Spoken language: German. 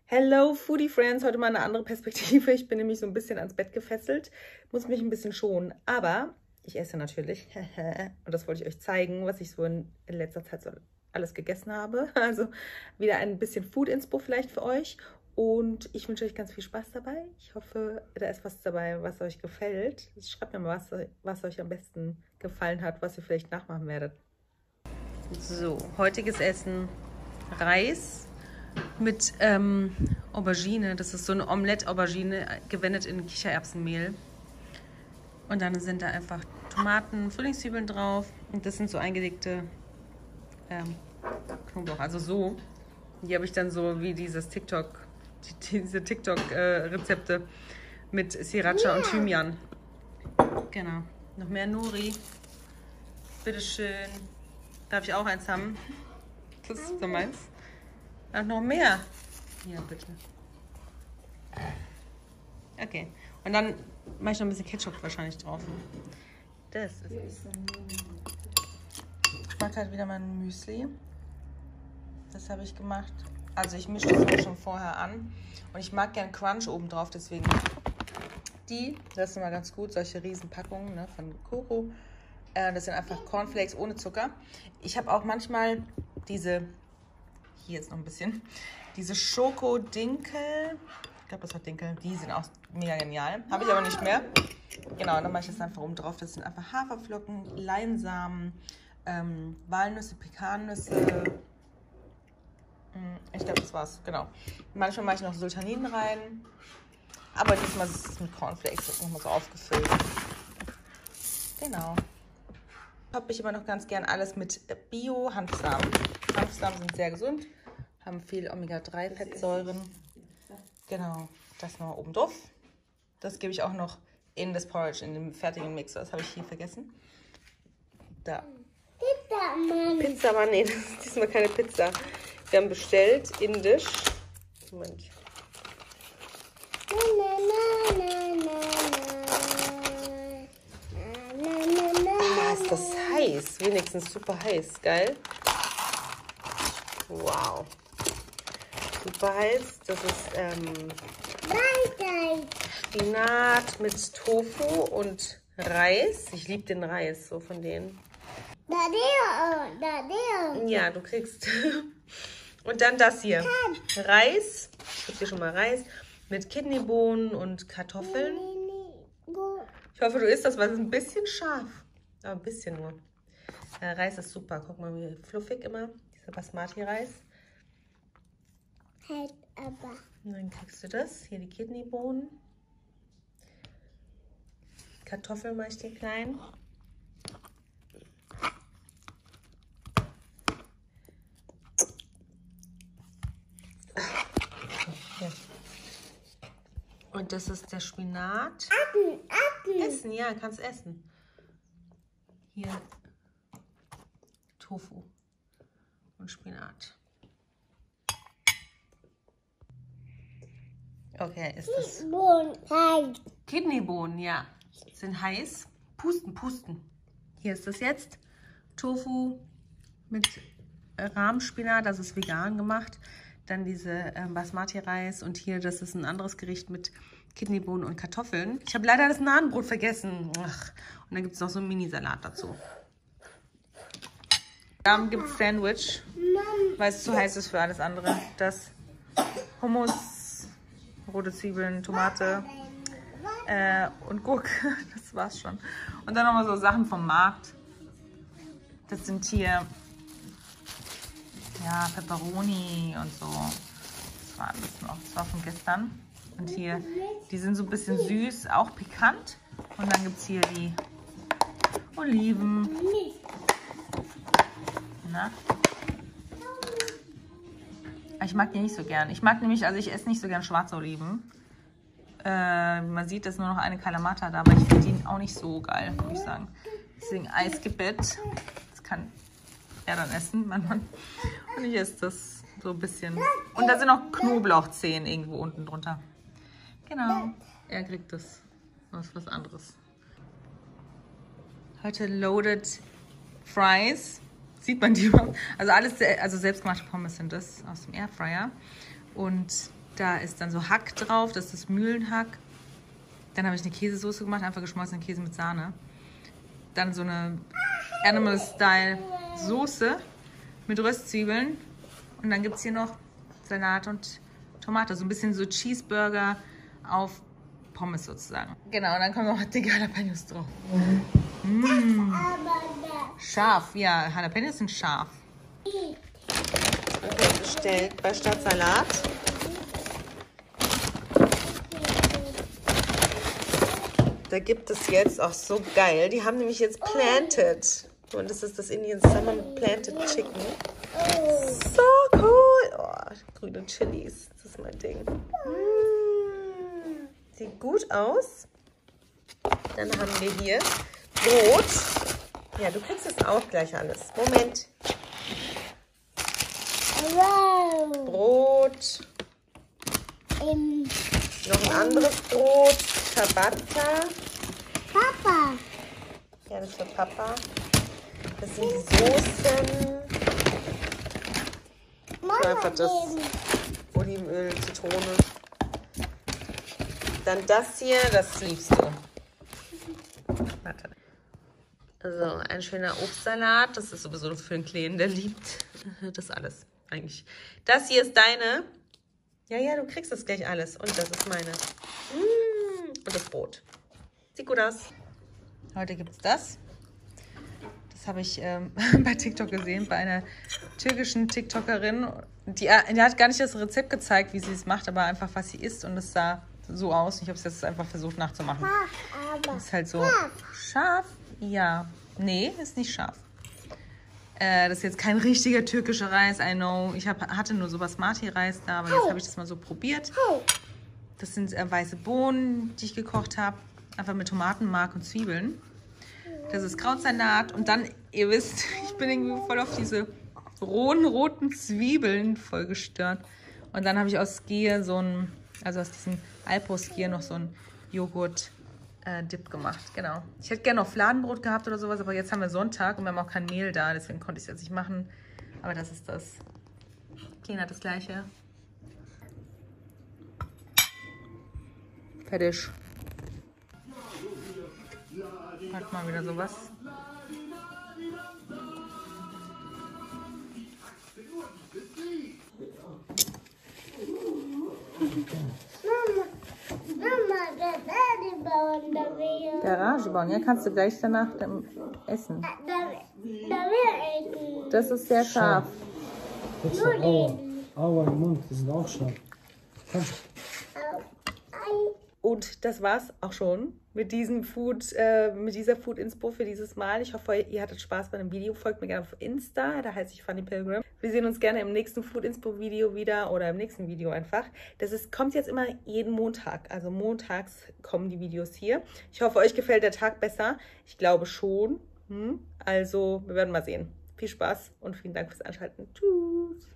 Hello Foodie Friends, heute mal eine andere Perspektive. Ich bin nämlich so ein bisschen ans Bett gefesselt, muss mich ein bisschen schonen, aber ich esse natürlich. Und das wollte ich euch zeigen, was ich so in letzter Zeit so alles gegessen habe. Also wieder ein bisschen Food-Inspo vielleicht für euch. Und ich wünsche euch ganz viel Spaß dabei. Ich hoffe, da ist was dabei, was euch gefällt. Schreibt mir mal, was euch am besten gefallen hat, was ihr vielleicht nachmachen werdet. So, heutiges Essen: Reis mit Aubergine. Das ist so eine Omelette-Aubergine, gewendet in Kichererbsenmehl. Und dann sind da einfach Tomaten, Frühlingszwiebeln drauf. Und das sind so eingelegte Knoblauch. Also so. Die habe ich dann so wie dieses diese TikTok-Rezepte mit Sriracha und Thymian. Genau. Noch mehr Nori. Bitteschön. Darf ich auch eins haben? Das ist so meins. Ach, noch mehr. Ja, bitte. Okay. Und dann mache ich noch ein bisschen Ketchup wahrscheinlich drauf. Das ist es. Ich mache halt wieder mein Müsli. Das habe ich gemacht. Also ich mische das auch schon vorher an. Und ich mag gern Crunch oben drauf, deswegen das ist immer ganz gut, solche Riesenpackungen, ne, von Koro. Das sind einfach Cornflakes ohne Zucker. Ich habe auch manchmal hier jetzt noch ein bisschen, diese Schoko-Dinkel. Ich glaube, das hat Dinkel. Die sind auch mega genial. Habe ich aber nicht mehr. Genau, dann mache ich das einfach oben drauf. Das sind einfach Haferflocken, Leinsamen, Walnüsse, Pekannüsse. Ich glaube, das war's. Genau. Manchmal mache ich noch Sultanin rein. Aber diesmal ist es mit Cornflakes. Das nochmal so aufgefüllt. Genau. Toppe ich immer noch ganz gern alles mit Bio-Hanfsamen. Hanfsamen sind sehr gesund, haben viel Omega-3-Fettsäuren. Genau, das noch oben drauf. Das gebe ich auch noch in das Porridge, in den fertigen Mixer. Das habe ich hier vergessen. Da. Pizza, Mann. Nee, das ist diesmal keine Pizza. Wir haben bestellt, indisch. Moment. Ist das heiß? Wenigstens super heiß. Geil. Wow. Super heiß. Das ist Spinat mit Tofu und Reis. Ich liebe den Reis, so von denen. Ja, du kriegst. Und dann das hier. Reis. Ich habe hier schon mal Reis mit Kidneybohnen und Kartoffeln. Ich hoffe, du isst das, weil es ist ein bisschen scharf. Aber ein bisschen nur. Reis ist super. Guck mal, wie fluffig immer. Dieser Basmati-Reis. Und dann kriegst du das. Hier die Kidneybohnen. Kartoffeln mache ich dir klein. Hier. Und das ist der Spinat. Essen, ja, kannst essen. Hier Tofu und Spinat. Okay, ist das Kidneybohnen, ja, sind heiß. Pusten. Hier ist das jetzt. Tofu mit Rahmspinat, das ist vegan gemacht. Dann diese Basmati-Reis und hier, das ist ein anderes Gericht mit Kidneybohnen und Kartoffeln. Ich habe leider das Nahenbrot vergessen. Ach. Und dann gibt es noch so einen Mini-Salat dazu. Dann gibt es Sandwich, weil es zu heiß ist für alles andere. Das Hummus, rote Zwiebeln, Tomate und Gurke. Das war's schon. Und dann nochmal so Sachen vom Markt. Das sind hier ja, Pepperoni und so. Das war alles noch. Das war von gestern. Und hier, die sind so ein bisschen süß, auch pikant. Und dann gibt es hier die Oliven. Na? Ich mag die nicht so gern. Ich mag nämlich, also ich esse nicht so gern schwarze Oliven. Man sieht, dass nur noch eine Kalamata da, aber ich finde die auch nicht so geil, würde ich sagen. Deswegen Eisgebett. Das kann er dann essen, mein Mann. Und ich esse das so ein bisschen. Und da sind noch Knoblauchzehen irgendwo unten drunter. Genau. Er kriegt das. Das ist was anderes. Heute Loaded Fries. Sieht man die überhaupt? Also alles, also selbstgemachte Pommes sind das aus dem Airfryer. Und Da ist dann so Hack drauf, das ist das Mühlenhack. Dann habe ich eine Käsesoße gemacht, einfach geschmolzenen Käse mit Sahne. Dann so eine Animal-Style-Soße mit Röstzwiebeln. Und dann gibt es hier noch Salat und Tomate. So ein bisschen so Cheeseburger auf Pommes sozusagen. Genau, und dann kommen noch dicke Jalapenos drauf. Scharf, ja, Jalapenos sind scharf. Okay, bestellt bei Stadtsalat. Da gibt es jetzt auch so geil. Die haben nämlich jetzt Planted. Und das ist das Indian Summer Planted Chicken. So cool. Oh, grüne Chilis. Das ist mein Ding. Sieht gut aus. Dann haben wir hier Brot. Ja, du kriegst es auch gleich alles. Moment. Brot. Noch ein anderes Brot. Ciabatta. Papa. Ja, das ist für Papa. Das sind die Soßen. Einfach das Olivenöl, Zitrone. Dann das hier, das liebst du. Warte. Also ein schöner Obstsalat. Das ist sowieso für einen Kleinen, der liebt das alles eigentlich. Das hier ist deine. Ja, ja, du kriegst das gleich alles. Und das ist meine. Und das Brot. Sieht gut aus. Heute gibt es das. Das habe ich bei TikTok gesehen, bei einer türkischen TikTokerin. Die hat gar nicht das Rezept gezeigt, wie sie es macht, aber einfach, was sie isst. Und es sah so aus. Ich habe es jetzt einfach versucht nachzumachen. Das ist halt so scharf. Ja. Nee, ist nicht scharf. Das ist jetzt kein richtiger türkischer Reis, I know. Ich hatte nur so Basmati-Reis da, aber jetzt habe ich das mal so probiert. Das sind weiße Bohnen, die ich gekocht habe. Einfach mit Tomatenmark und Zwiebeln. Das ist Krautsalat. Und dann, ihr wisst, ich bin irgendwie voll auf diese roten Zwiebeln voll gestört. Und dann habe ich aus Skier aus diesem Alpro-Skier noch so ein Joghurt-Dip gemacht. Genau. Ich hätte gerne noch Fladenbrot gehabt oder sowas, aber jetzt haben wir Sonntag und wir haben auch kein Mehl da. Deswegen konnte ich es jetzt nicht machen. Aber das ist das. Klein hat das gleiche. Fertig. Hat mal wieder sowas. Garage bauen, ja, kannst du gleich danach essen. Das ist sehr scharf. Aua im Mund, die sind auch scharf. Und das war's auch schon mit dieser Food-Inspo für dieses Mal. Ich hoffe, ihr hattet Spaß bei dem Video. Folgt mir gerne auf Insta, da heiße ich Fanny Pilgrim. Wir sehen uns gerne im nächsten Food-Inspo-Video wieder oder im nächsten Video einfach. Kommt jetzt immer jeden Montag. Also montags kommen die Videos hier. Ich hoffe, euch gefällt der Tag besser. Ich glaube schon. Also, wir werden mal sehen. Viel Spaß und vielen Dank fürs Einschalten. Tschüss.